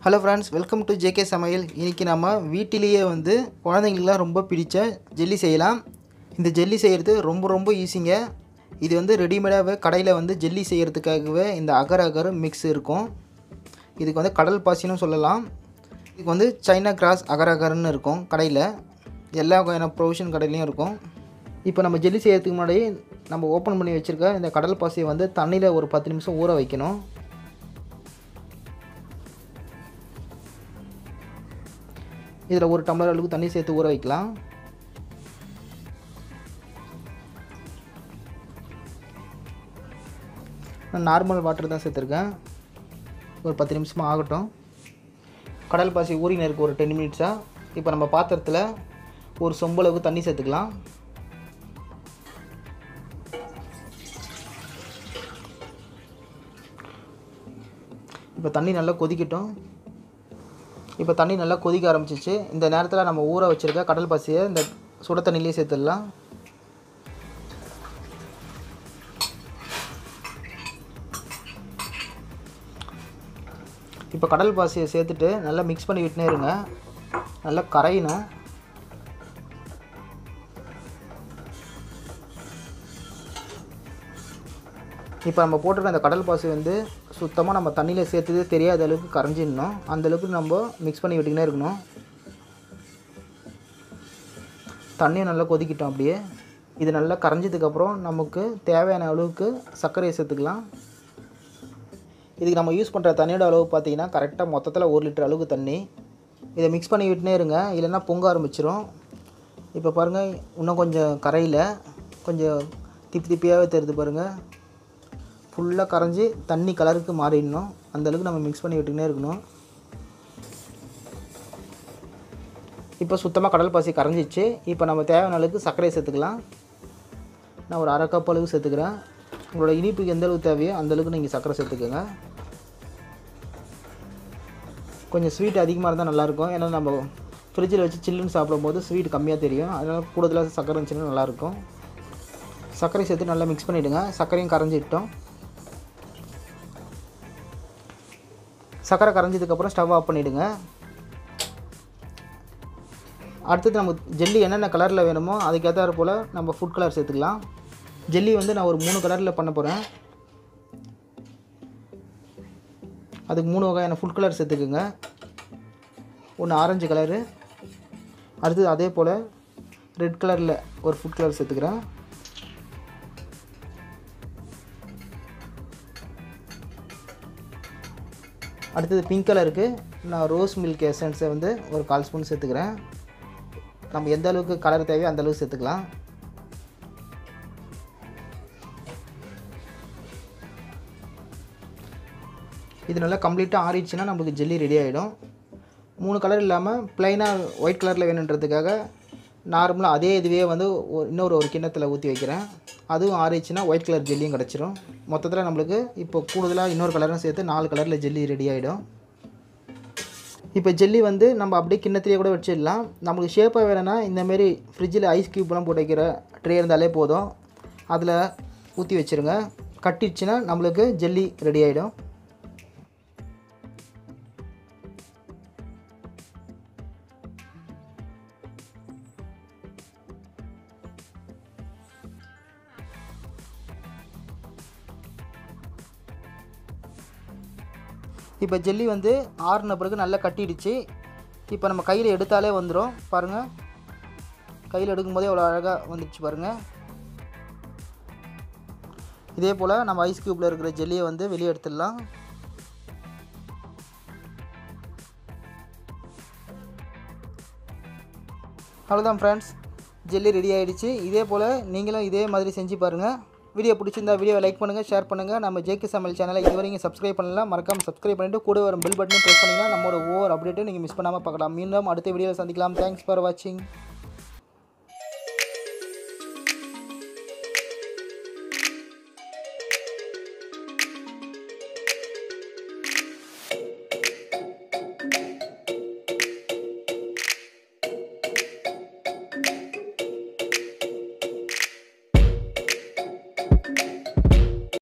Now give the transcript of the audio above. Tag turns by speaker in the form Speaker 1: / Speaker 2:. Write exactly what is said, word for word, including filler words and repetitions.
Speaker 1: Hello friends, welcome to J சமையல். இன்றைக்கி நம்ம வீட்டிலேயே வந்து குழந்தைங்களுக்குலாம் ரொம்ப பிடிச்ச ஜெல்லி செய்யலாம். இந்த ஜெல்லி செய்கிறது ரொம்ப ரொம்ப ஈஸிங்க. இது வந்து ரெடிமேடாகவே கடையில் வந்து ஜெல்லி செய்கிறதுக்காகவே இந்த அகர் அகர் மிக்ஸ் இருக்கும். இதுக்கு வந்து கடல் பாசின்னு சொல்லலாம். இதுக்கு வந்து சைனா கிராஸ் அகர் அகர்னு இருக்கும். கடையில் எல்லா வகையான ப்ரொவிஷன் கடையிலையும் இருக்கும். இப்போ நம்ம ஜெல்லி செய்கிறதுக்கு முன்னாடி நம்ம ஓப்பன் பண்ணி வச்சுருக்க இந்த கடல் பாசியை வந்து தண்ணியில் ஒரு பத்து நிமிஷம் ஊற வைக்கணும். இதில் ஒரு டம்ளர் அளவுக்கு தண்ணி சேர்த்து ஊற வைக்கலாம். நான் நார்மல் வாட்டர் தான் சேர்த்துருக்கேன். ஒரு பத்து நிமிஷமாக ஆகட்டும். கடல் பாசி ஊறின இருக்குது ஒரு டென் மினிட்ஸாக. இப்போ நம்ம பாத்திரத்தில் ஒரு சொம்பு அளவுக்கு தண்ணி சேர்த்துக்கலாம். இப்போ தண்ணி நல்லா கொதிக்கட்டும். இப்போ தண்ணி நல்லா கொதிக்க ஆரம்பிச்சிச்சு. இந்த நேரத்தில் நம்ம ஊற வச்சுருக்க கடல் பாசியை இந்த சுட தண்ணியிலே சேர்த்துடலாம். இப்போ கடல் பாசியை சேர்த்துட்டு நல்லா மிக்ஸ் பண்ணி விட்டுனே இருங்க. நல்லா கரையணும். இப்போ நம்ம போட்டுருக்க அந்த கடல் பாசி வந்து சுத்தமாக நம்ம தண்ணியில் சேர்த்துது தெரியாத அளவுக்கு கரைஞ்சிடணும். அந்தளவுக்கு நம்ம மிக்ஸ் பண்ணி விட்டுக்கினே இருக்கணும். தண்ணியும் நல்லா கொதிக்கிட்டோம். அப்படியே இது நல்லா கரைஞ்சதுக்கப்புறம் நமக்கு தேவையான அளவுக்கு சர்க்கரையை சேர்த்துக்கலாம். இதுக்கு நம்ம யூஸ் பண்ணுற தண்ணியோட அளவு பார்த்திங்கன்னா கரெக்டாக மொத்தத்தில் ஒரு லிட்டர் அளவுக்கு தண்ணி. இதை மிக்ஸ் பண்ணி விட்டுனே இருங்க, இல்லைன்னா பொங்க ஆரம்பிச்சிடும். இப்போ பாருங்கள், இன்னும் கொஞ்சம் கரையில் கொஞ்சம் திப்பி திப்பியாகவே தெரியுது பாருங்கள். ஃபுல்லாக கரைஞ்சி தண்ணி கலருக்கு மாறிடணும். அந்தளவுக்கு நம்ம மிக்ஸ் பண்ணி விட்டுக்கினே இருக்கணும். இப்போ சுத்தமாக கடல் பாசி கரைஞ்சிச்சு. இப்போ நம்ம தேவையான அளவுக்கு சர்க்கரையை சேர்த்துக்கலாம். நான் ஒரு அரை கப் அளவுக்கு சேர்த்துக்கிறேன். உங்களோட இனிப்புக்கு எந்த அளவுக்கு தேவையோ அந்தளவுக்கு நீங்கள் சர்க்கரை சேர்த்துக்கோங்க. கொஞ்சம் ஸ்வீட் அதிகமாக இருந்தால் நல்லாயிருக்கும். ஏன்னா நம்ம ஃப்ரிட்ஜில் வச்சு சில்லுன்னு சாப்பிடும்போது ஸ்வீட் கம்மியாக தெரியும். அதனால் கூடுதலாக சர்க்கரை இருந்துச்சுன்னா நல்லாயிருக்கும். சர்க்கரை சேர்த்து நல்லா மிக்ஸ் பண்ணிவிடுங்க. சர்க்கரையும் கரைஞ்சிட்டோம். சர்க்கரை கரைஞ்சதுக்கப்புறம் ஸ்டவ் ஆஃப் பண்ணிவிடுங்க. அடுத்தது நம்ம ஜெல்லி என்னென்ன கலரில் வேணுமோ அதுக்கேற்ற போல் நம்ம ஃபுட் கலர் சேர்த்துக்கலாம். ஜெல்லி வந்து நான் ஒரு மூணு கலரில் பண்ண போகிறேன். அதுக்கு மூணு வகையான ஃபுட் கலர் சேர்த்துக்குங்க. ஒன்று ஆரஞ்சு கலரு, அடுத்தது அதே போல் ரெட் கலரில் ஒரு ஃபுட் கலர் சேர்த்துக்கிறேன். அடுத்தது பிங்க் கலருக்கு நான் ரோஸ் மில்க் எசன்ஸை வந்து ஒரு கால் ஸ்பூன் சேர்த்துக்கிறேன். நம்ம எந்த அளவுக்கு கலர் தேவையோ அந்த அளவுக்கு சேர்த்துக்கலாம். இது நல்லா கம்ப்ளீட்டாக ஆறிடுச்சுன்னா நம்மளுக்கு ஜெல்லி ரெடி ஆகிடும். மூணு கலர் இல்லாமல் ப்ளைனாக ஒயிட் கலரில் வேணுன்றதுக்காக நார்மலாக அதே இதுவே வந்து இன்னொரு ஒரு கிண்ணத்தில் ஊற்றி வைக்கிறேன். அதுவும் ஆறிடுச்சுன்னா ஒயிட் கலர் ஜெல்லியும் கிடச்சிரும். மொத்தத்தில் நம்மளுக்கு இப்போ கூடுதலாக இன்னொரு கலரும் சேர்த்து நாலு கலரில் ஜெல்லி ரெடி ஆகிடும். இப்போ ஜெல்லி வந்து நம்ம அப்படியே கிண்ணத்திலே கூட வச்சிடலாம். நம்மளுக்கு ஷேப்பாக வேணும்னா இந்தமாரி ஃப்ரிட்ஜில் ஐஸ் க்யூப்லாம் போட்டு வைக்கிற ட்ரே இருந்தாலே போதும். அதில் ஊற்றி வச்சுருங்க. கட்டிடுச்சுன்னா நம்மளுக்கு ஜெல்லி ரெடி ஆகிடும். இப்போ ஜெல்லி வந்து ஆறுன பிறகு நல்லா கட்டிடுச்சு. இப்போ நம்ம கையில் எடுத்தாலே வந்துடும். பாருங்கள், கையில் எடுக்கும்போதே அவ்வளோ அழகாக வந்துடுச்சு பாருங்கள். இதே போல் நம்ம ஐஸ் க்யூப்பில் இருக்கிற ஜெல்லியை வந்து வெளியே எடுத்துடலாம். அவ்வளோதான் ஃப்ரெண்ட்ஸ், ஜெல்லி ரெடி ஆகிடுச்சு. இதே போல் நீங்களும் இதே மாதிரி செஞ்சு பாருங்கள். வீடியோ பிடிச்சிருந்தா வீடியோவை லைக் பண்ணுங்கள், ஷேர் பண்ணுங்கள். நம்ம ஜேகே சமையல் சேனலை இது வரைக்கும் சப்ஸ்கிரைப் பண்ணலாம். மறக்காமல் சப்ஸ்கிரைப் பண்ணிவிட்டு கூட வரும் பெல் பட்டனும் ப்ரெஸ் பண்ணிங்கன்னா நம்மளோட ஒவ்வொரு அப்டேட்டும் நீங்கள் மிஸ் பண்ணாமல் பார்க்கலாம். மீண்டும் அடுத்த வீடியோவில் சந்திக்கலாம். தேங்க்ஸ் ஃபார் வாட்சிங்.